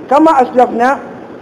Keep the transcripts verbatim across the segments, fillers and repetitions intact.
كما أسلفنا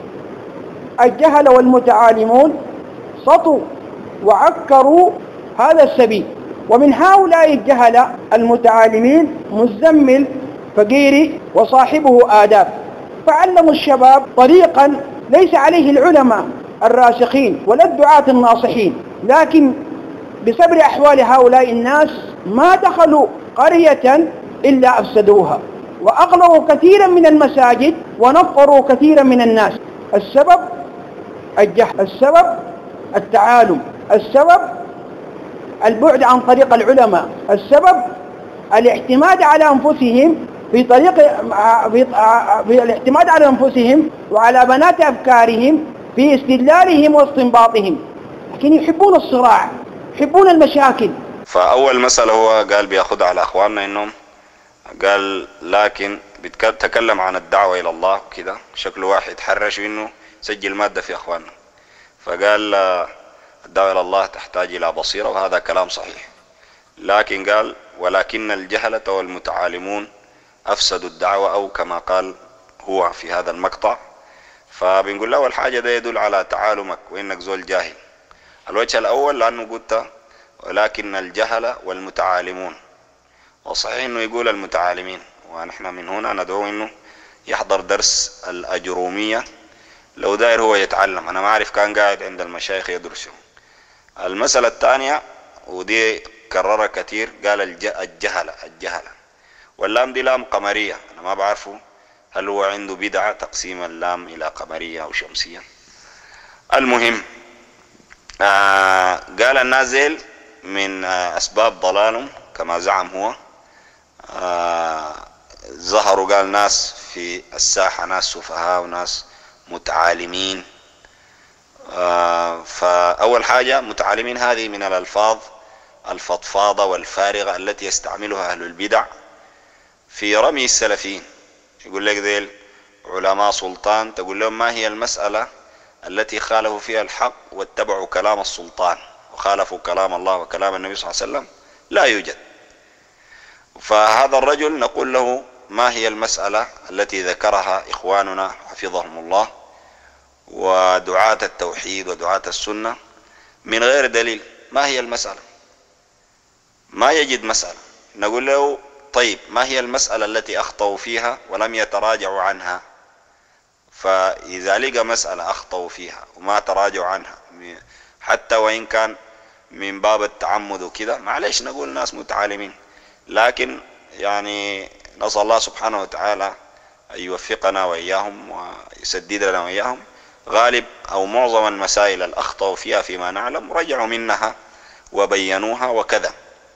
الجهل والمتعالمون سطوا وعكروا هذا السبيل. ومن هؤلاء الجهل المتعالمين مزمل فقيري وصاحبه آداب، فعلموا الشباب طريقا ليس عليه العلماء الراسخين ولا الدعاة الناصحين، لكن بسبب أحوال هؤلاء الناس ما دخلوا قرية إلا أفسدوها، وأغلقوا كثيرا من المساجد ونفروا كثيرا من الناس. السبب الجهل، السبب التعالم، السبب البعد عن طريق العلماء، السبب الاعتماد على أنفسهم في طريق في الاعتماد على أنفسهم وعلى بنات أفكارهم في استدلالهم واستنباطهم، لكن يحبون الصراع، يحبون المشاكل. فأول مسألة هو قال بياخد على أخواننا إنهم قال لكن بيتكلم عن الدعوة إلى الله كده، شكله واحد حرش إنه سجل مادة في أخواننا، فقال الدعوة إلى الله تحتاج إلى بصيرة، وهذا كلام صحيح، لكن قال ولكن الجهلة والمتعالمون أفسدوا الدعوة، أو كما قال هو في هذا المقطع. فبنقول له أول حاجة ده يدل على تعالمك وإنك زول جاهل. الوجه الأول لأنه قلت ولكن الجهل والمتعالمون، وصحيح إنه يقول المتعالمين، ونحن من هنا ندعو إنه يحضر درس الأجرومية لو داير هو يتعلم. أنا ما أعرف كان قاعد عند المشايخ يدرسوا. المسألة الثانية ودي كررها كثير، قال الجهلة الجهلة واللام دي لام قمرية، أنا ما بعرفه هل هو عنده بدعة تقسيم اللام إلى قمرية أو شمسية. المهم آه قال النازل من آه أسباب ضلالهم كما زعم هو. آه ظهروا قال ناس في الساحة، ناس سفهاء وناس متعالمين. آه فأول حاجة متعالمين هذه من الألفاظ الفضفاضة والفارغة التي يستعملها أهل البدع في رمي السلفيين. يقول لك ذيل علماء سلطان، تقول لهم ما هي المسألة التي خالفوا فيها الحق واتبعوا كلام السلطان وخالفوا كلام الله وكلام النبي صلى الله عليه وسلم؟ لا يوجد. فهذا الرجل نقول له ما هي المسألة التي ذكرها إخواننا حفظهم الله ودعاة التوحيد ودعاة السنة من غير دليل؟ ما هي المسألة؟ ما يجد مسألة. نقول له طيب ما هي المسألة التي أخطأوا فيها ولم يتراجعوا عنها؟ فإذا لقى مسألة أخطأوا فيها وما تراجعوا عنها حتى وإن كان من باب التعمد وكده، معلش نقول ناس متعالمين، لكن يعني نسأل الله سبحانه وتعالى أن يوفقنا وإياهم ويسددنا وإياهم. غالب أو معظم المسائل الأخطأوا فيها فيما نعلم رجعوا منها وبينوها وكذا.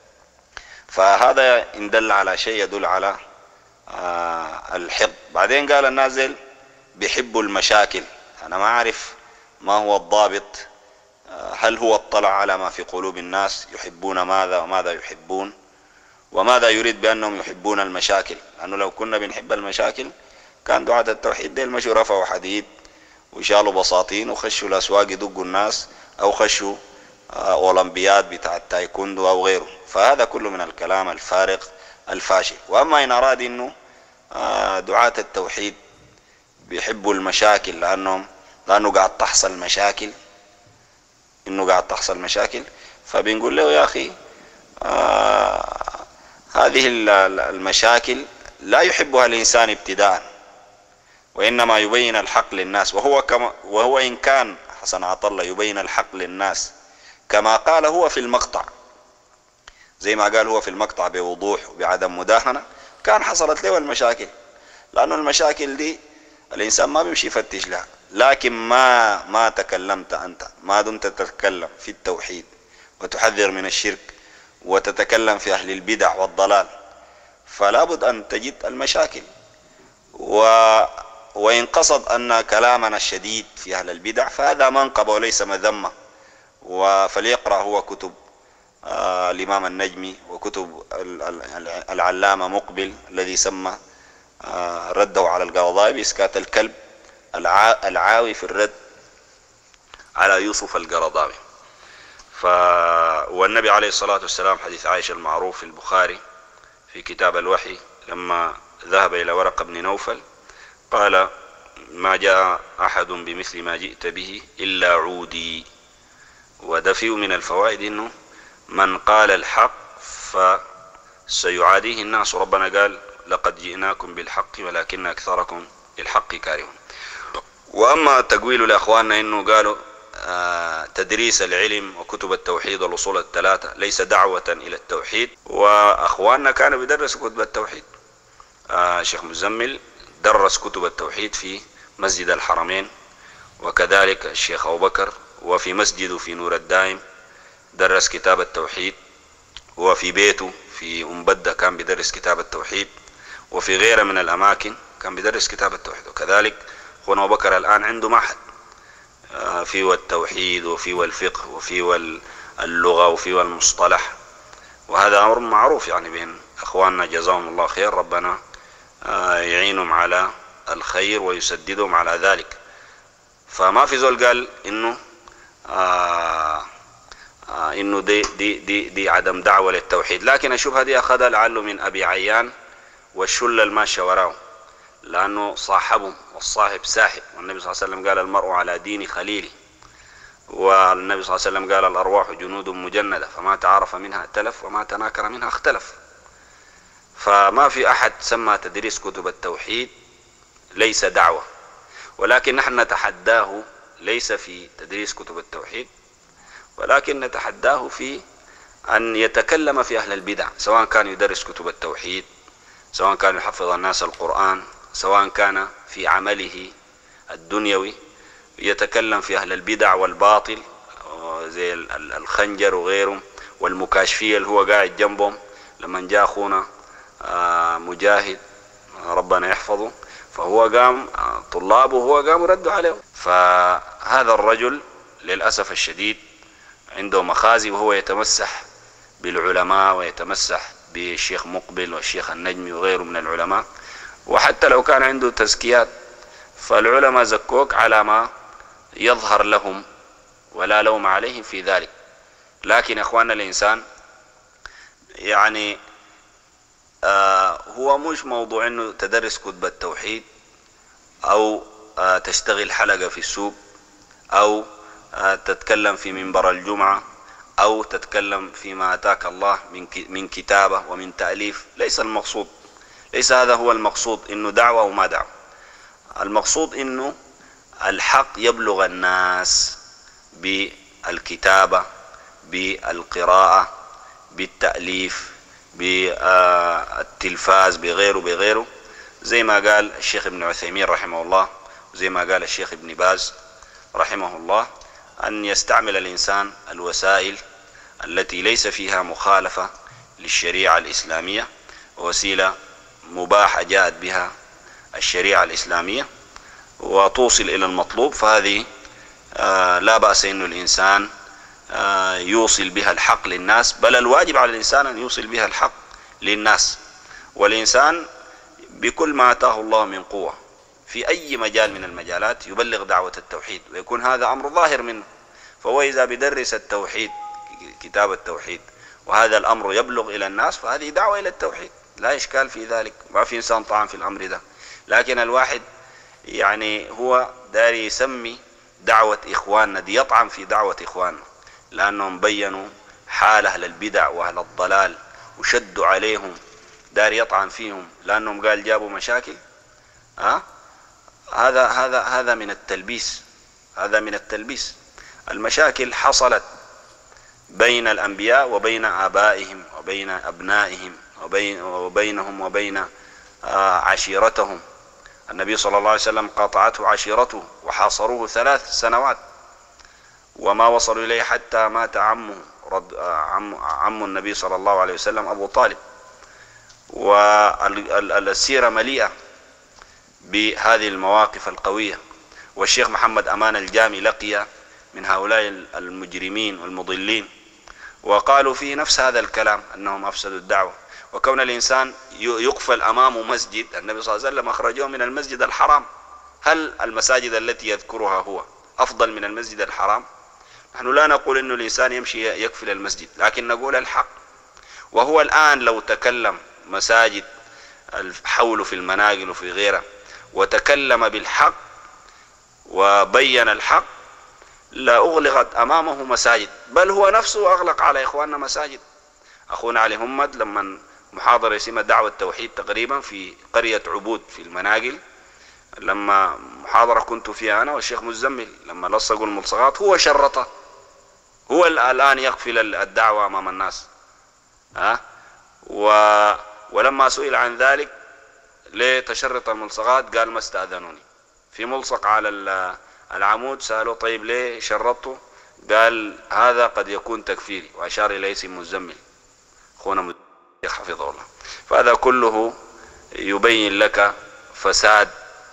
فهذا إن دل على شيء يدل على آه الحفظ. بعدين قال النازل بيحبوا المشاكل. أنا ما أعرف ما هو الضابط، آه هل هو اطلع على ما في قلوب الناس يحبون ماذا وماذا يحبون وماذا يريد بأنهم يحبون المشاكل؟ لأنه لو كنا بنحب المشاكل كان دعاة التوحيد ديل مشوا رفعوا حديد وشالوا بساطين وخشوا الأسواق يدقوا الناس أو خشوا آه أولمبياد بتاع التايكوندو أو غيره. فهذا كله من الكلام الفارغ الفاشل. وأما إن أراد إنه آه دعاة التوحيد بيحبوا المشاكل لأنهم لأنه قاعد تحصل مشاكل، إنه قاعد تحصل مشاكل، فبنقول له يا أخي آه هذه المشاكل لا يحبها الإنسان ابتداء، وإنما يبين الحق للناس، وهو كما وهو إن كان حسن عطلة يبين الحق للناس كما قال هو في المقطع، زي ما قال هو في المقطع بوضوح وبعدم مداهنة، كان حصلت له المشاكل. لأنه المشاكل دي الإنسان ما بيمشي يفتش لها، لكن ما ما تكلمت أنت، ما دمت تتكلم في التوحيد وتحذر من الشرك وتتكلم في أهل البدع والضلال، فلا بد أن تجد المشاكل. و وإن قصد أن كلامنا الشديد في أهل البدع فهذا منقب وليس مذمة، فليقرأ هو كتب آه الإمام النجمي وكتب العلامة مقبل الذي سمى آه رده على القرضاوي بإسكات الكلب العاوي في الرد على يوسف القرضاوي. ف والنبي عليه الصلاة والسلام حديث عائشة المعروف في البخاري في كتاب الوحي لما ذهب إلى ورقة بن نوفل قال ما جاء أحد بمثل ما جئت به إلا عودي. وده فيه من الفوائد إنه من قال الحق فسيعاديه الناس، ربنا قال لقد جئناكم بالحق ولكن أكثركم للحق كارهون. وأما تقويل لأخواننا إنه قالوا آه تدريس العلم وكتب التوحيد والأصول الثلاثة ليس دعوة إلى التوحيد، وأخواننا كانوا بيدرسوا كتب التوحيد. آه شيخ مزمل درس كتب التوحيد في مسجد الحرمين، وكذلك الشيخ أبو بكر، وفي مسجده في نور الدائم درس كتاب التوحيد، وفي بيته في أم بدة كان بيدرس كتاب التوحيد، وفي غيره من الأماكن كان بيدرس كتاب التوحيد. وكذلك أخونا أبو بكر الآن عنده معهد فيه التوحيد وفيه الفقه وفيه اللغة وفيه المصطلح، وهذا أمر معروف يعني بين أخواننا جزاهم الله خير، ربنا يعينهم على الخير ويسددهم على ذلك. فما في زول قال إنه آه آه إنه دي, دي, دي, دي عدم دعوة للتوحيد، لكن الشبهة دي أخذها لعله من أبي عيان والشلة الماشية وراه، لأنه صاحبهم والصاحب ساحب، والنبي صلى الله عليه وسلم قال المرء على دين خليله، والنبي صلى الله عليه وسلم قال الأرواح جنود مجندة فما تعارف منها ائتلف وما تناكر منها اختلف. فما في أحد سمى تدريس كتب التوحيد ليس دعوة، ولكن نحن نتحداه ليس في تدريس كتب التوحيد، ولكن نتحداه في أن يتكلم في أهل البدع، سواء كان يدرس كتب التوحيد، سواء كان يحفظ الناس القرآن، سواء كان في عمله الدنيوي يتكلم في أهل البدع والباطل زي الخنجر وغيرهم والمكاشفية اللي هو قاعد جنبهم. لما جاء أخونا مجاهد ربنا يحفظه فهو قام طلابه هو قام ردوا عليه. فهذا الرجل للأسف الشديد عنده مخازي، وهو يتمسح بالعلماء ويتمسح بالشيخ مقبل والشيخ النجمي وغيره من العلماء، وحتى لو كان عنده تزكيات فالعلماء زكوك على ما يظهر لهم ولا لوم عليهم في ذلك. لكن اخواننا الانسان يعني آه هو مش موضوع انه تدرس كتب التوحيد او آه تشتغل حلقة في السوق او آه تتكلم في منبر الجمعة او تتكلم فيما اتاك الله من من كتابة ومن تأليف. ليس المقصود، ليس هذا هو المقصود انه دعوة وما دعوة. المقصود انه الحق يبلغ الناس بالكتابة، بالقراءة، بالتأليف، بالتلفاز، بغيره بغيره، زي ما قال الشيخ ابن عثيمين رحمه الله، وزي ما قال الشيخ ابن باز رحمه الله، أن يستعمل الإنسان الوسائل التي ليس فيها مخالفة للشريعة الإسلامية، وسيلة مباحة جاءت بها الشريعة الإسلامية وتوصل إلى المطلوب، فهذه آه لا بأس إنه الإنسان آه يوصل بها الحق للناس، بل الواجب على الإنسان أن يوصل بها الحق للناس. والإنسان بكل ما أتاه الله من قوة في أي مجال من المجالات يبلغ دعوة التوحيد، ويكون هذا أمر ظاهر منه. فهو إذا بدرس التوحيد كتاب التوحيد وهذا الأمر يبلغ إلى الناس فهذه دعوة إلى التوحيد، لا إشكال في ذلك، ما في إنسان طعن في الأمر ده. لكن الواحد يعني هو داري يسمي دعوة إخواننا دي، يطعن في دعوة إخواننا لأنهم بيّنوا حال أهل البدع وأهل الضلال وشدوا عليهم، داري يطعن فيهم لأنهم قال جابوا مشاكل. ها أه؟ هذا هذا هذا من التلبيس، هذا من التلبيس. المشاكل حصلت بين الأنبياء وبين آبائهم وبين أبنائهم وبين وبينهم وبين آه عشيرتهم. النبي صلى الله عليه وسلم قاطعته عشيرته وحاصروه ثلاث سنوات وما وصلوا إليه حتى مات عمه رد عم, عم النبي صلى الله عليه وسلم أبو طالب. والسيرة مليئة بهذه المواقف القوية. والشيخ محمد أمان الجامي لقي من هؤلاء المجرمين والمضلين وقالوا فيه نفس هذا الكلام، أنهم أفسدوا الدعوة. وكون الإنسان يقفل أمامه مسجد، النبي صلى الله عليه وسلم أخرجه من المسجد الحرام، هل المساجد التي يذكرها هو أفضل من المسجد الحرام؟ نحن لا نقول أن الإنسان يمشي يقفل المسجد، لكن نقول الحق. وهو الآن لو تكلم مساجد حوله في المناقل وفي غيره وتكلم بالحق وبين الحق لأغلقت أمامه مساجد، بل هو نفسه أغلق على إخواننا مساجد. أخونا علي همد لما محاضرة اسمها دعوة التوحيد تقريبا في قرية عبود في المناقل، لما محاضرة كنت فيها أنا والشيخ مزمل لما لصقوا الملصقات هو شرطه، هو الآن يقفل الدعوة أمام الناس. ها و... ولما سئل عن ذلك ليه تشرط الملصقات قال ما استأذنوني. في ملصق على العمود سألوه طيب ليه شرطته؟ قال هذا قد يكون تكفيري، وأشار إلى اسم مزمل أخونا حفظه الله. فهذا كله يبين لك فساد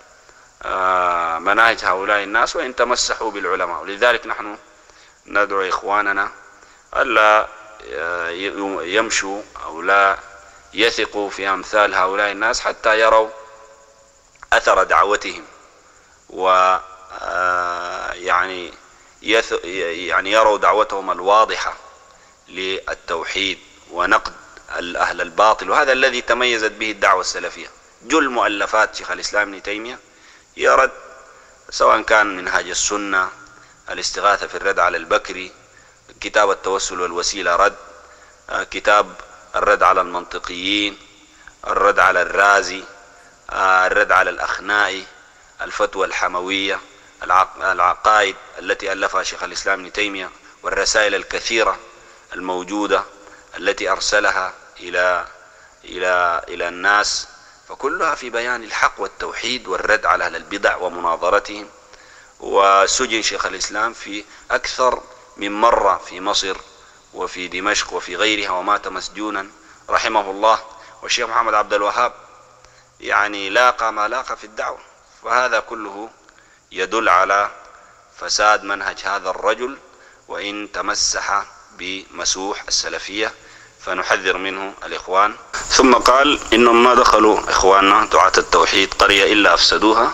مناهج هؤلاء الناس وإن تمسحوا بالعلماء. ولذلك نحن ندعو إخواننا ألا يمشوا أو لا يثقوا في أمثال هؤلاء الناس حتى يروا أثر دعوتهم، و يعني يعني يروا دعوتهم الواضحة للتوحيد ونقد أهل الباطل. وهذا الذي تميزت به الدعوة السلفية. جل مؤلفات شيخ الإسلام ابن تيمية يرد، سواء كان منهاج السنة، الاستغاثة في الرد على البكري، كتاب التوسل والوسيلة رد، كتاب الرد على المنطقيين، الرد على الرازي، الرد على الأخنائي، الفتوى الحموية، العقائد التي ألفها شيخ الإسلام ابن تيمية، والرسائل الكثيرة الموجودة التي أرسلها إلى إلى إلى الناس، فكلها في بيان الحق والتوحيد والرد على أهل البدع ومناظرتهم. وسجن شيخ الإسلام في أكثر من مرة في مصر وفي دمشق وفي غيرها، ومات مسجونا رحمه الله. والشيخ محمد عبد الوهاب يعني لاقى ما لاقى في الدعوة. فهذا كله يدل على فساد منهج هذا الرجل، وإن تمسح بمسوح السلفية فنحذر منه الإخوان. ثم قال إنهم ما دخلوا إخواننا دعاة التوحيد قرية إلا أفسدوها.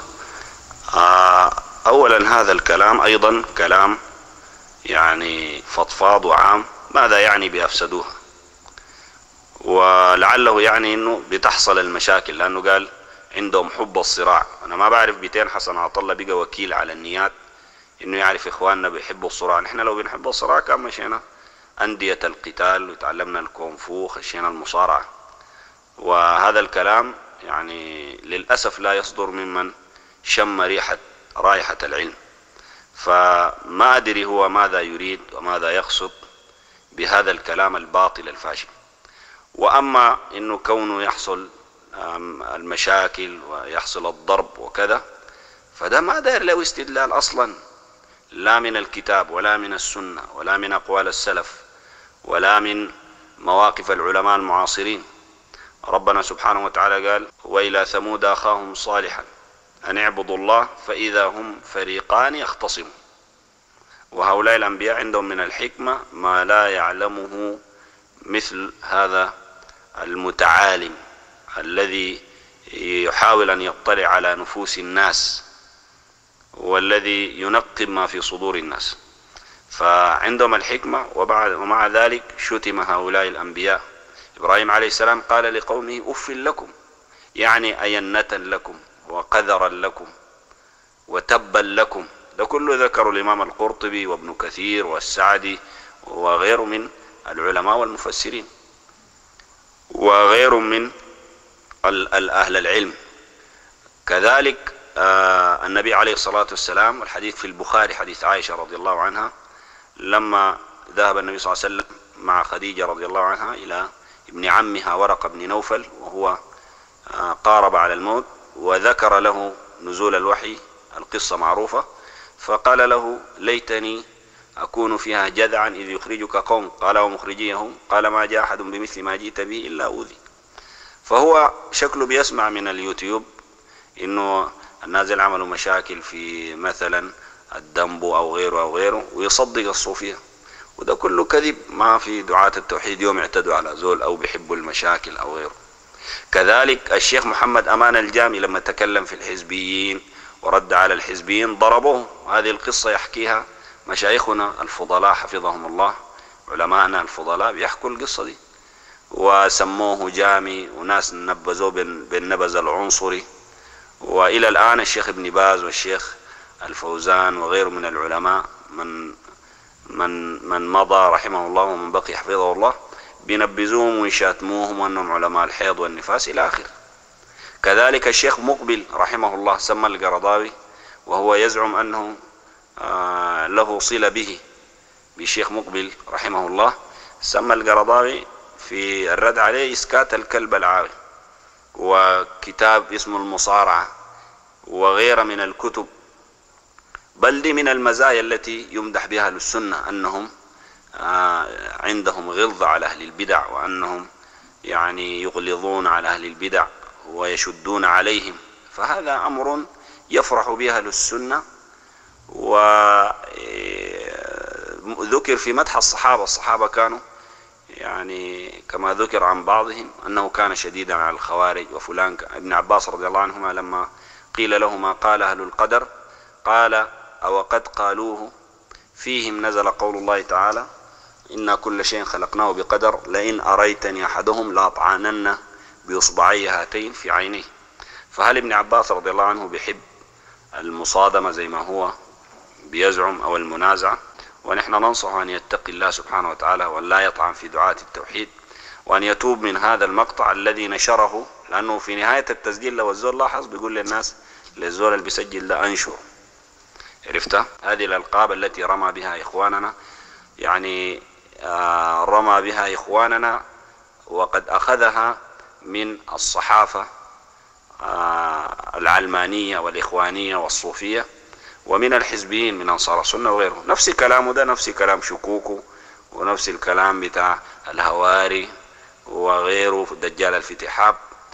أولا هذا الكلام أيضا كلام يعني فضفاض وعام. ماذا يعني بأفسدوها؟ ولعله يعني إنه بتحصل المشاكل، لأنه قال عندهم حب الصراع. أنا ما بعرف بيتين حسن عطلة بقى وكيل على النيات إنه يعرف إخواننا بيحبوا الصراع. نحن لو بنحب الصراع كان مشينا أندية القتال وتعلمنا الكونفو، خشينا المصارعة. وهذا الكلام يعني للأسف لا يصدر ممن شم ريحة رائحة العلم. فما أدري هو ماذا يريد وماذا يقصد بهذا الكلام الباطل الفاشل. وأما إنه كونه يحصل المشاكل ويحصل الضرب وكذا، فده ما داير له استدلال أصلا، لا من الكتاب ولا من السنة ولا من أقوال السلف ولا من مواقف العلماء المعاصرين. ربنا سبحانه وتعالى قال وإلى ثمود أخاهم صالحا أن اعبدوا الله فإذا هم فريقان يختصمون. وهؤلاء الأنبياء عندهم من الحكمة ما لا يعلمه مثل هذا المتعالم الذي يحاول أن يطلع على نفوس الناس والذي ينقب ما في صدور الناس. فعندهم الحكمة. ومع ذلك شتم هؤلاء الأنبياء. إبراهيم عليه السلام قال لقومه أف لكم، يعني أينة لكم وقذرا لكم وتبا لكم. ده كله ذكر الإمام القرطبي وابن كثير والسعدي وغيره من العلماء والمفسرين وغير من أهل العلم. كذلك النبي عليه الصلاة والسلام، والحديث في البخاري حديث عائشة رضي الله عنها، لما ذهب النبي صلى الله عليه وسلم مع خديجة رضي الله عنها إلى ابن عمها ورقة بن نوفل وهو قارب على الموت، وذكر له نزول الوحي، القصة معروفة، فقال له ليتني أكون فيها جذعا إذ يخرجك قوم، قال ومخرجيهم، قال ما جاء أحد بمثل ما جئت به إلا أوذي. فهو شكله بيسمع من اليوتيوب إنه الناس عملوا مشاكل في مثلا الدنبو أو غيره أو غيره ويصدق الصوفية، وده كله كذب. ما في دعاة التوحيد يوم اعتدوا على زول أو بيحبوا المشاكل أو غيره. كذلك الشيخ محمد أمان الجامي لما تكلم في الحزبيين ورد على الحزبيين ضربوه. هذه القصة يحكيها مشايخنا الفضلاء حفظهم الله، علماءنا الفضلاء بيحكوا القصة دي، وسموه جامي وناس نبذوه بالنبذ العنصري. وإلى الآن الشيخ ابن باز والشيخ الفوزان وغيره من العلماء من من من مضى رحمه الله ومن بقي حفظه الله بينبذوهم ويشاتموهم وأنهم علماء الحيض والنفاس إلى آخره. كذلك الشيخ مقبل رحمه الله سمى القرضاوي وهو يزعم أنه آه له صلة به بالشيخ مقبل رحمه الله، سمى القرضاوي في الرد عليه إسكات الكلب العاوي، وكتاب اسمه المصارعة وغيره من الكتب. بل دي من المزايا التي يمدح بها للسنة أنهم آه عندهم غلظة على أهل البدع، وأنهم يعني يغلظون على أهل البدع ويشدون عليهم، فهذا أمر يفرح بها للسنة. وذكر في مدح الصحابة، الصحابة كانوا يعني كما ذكر عن بعضهم أنه كان شديدا على الخوارج وفلان. ابن عباس رضي الله عنهما لما قيل له ما قال أهل القدر قال أو قد قالوه فيهم نزل قول الله تعالى إنا كل شيء خلقناه بقدر لئن أريتني أحدهم لأطعنن بإصبعي هاتين في عينيه. فهل ابن عباس رضي الله عنه بيحب المصادمة زي ما هو بيزعم أو المنازعة؟ ونحن ننصح أن يتقي الله سبحانه وتعالى وأن لا يطعن في دعاة التوحيد، وأن يتوب من هذا المقطع الذي نشره، لأنه في نهاية التسجيل لو الزول لاحظ بيقول للناس للزول اللي بيسجل ده أنشر. عرفتها؟ هذه الألقاب التي رمى بها إخواننا، يعني آه رمى بها إخواننا وقد أخذها من الصحافة آه العلمانية والإخوانية والصوفية ومن الحزبيين من أنصار السنة وغيره. نفس كلامه ده نفس كلام شكوكو ونفس الكلام بتاع الهواري وغيره دجال الفتحاب.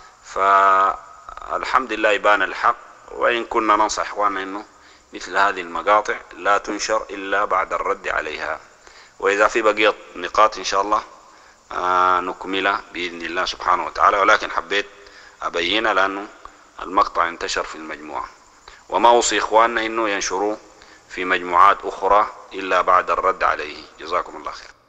فالحمد لله يبان الحق، وإن كنا ننصح إخواننا أنه مثل هذه المقاطع لا تنشر إلا بعد الرد عليها. وإذا في بقية نقاط إن شاء الله آه نكملها بإذن الله سبحانه وتعالى، ولكن حبيت أبينها لأنه المقطع انتشر في المجموعة، وما أوصي إخواننا أنه ينشروه في مجموعات أخرى إلا بعد الرد عليه. جزاكم الله خير.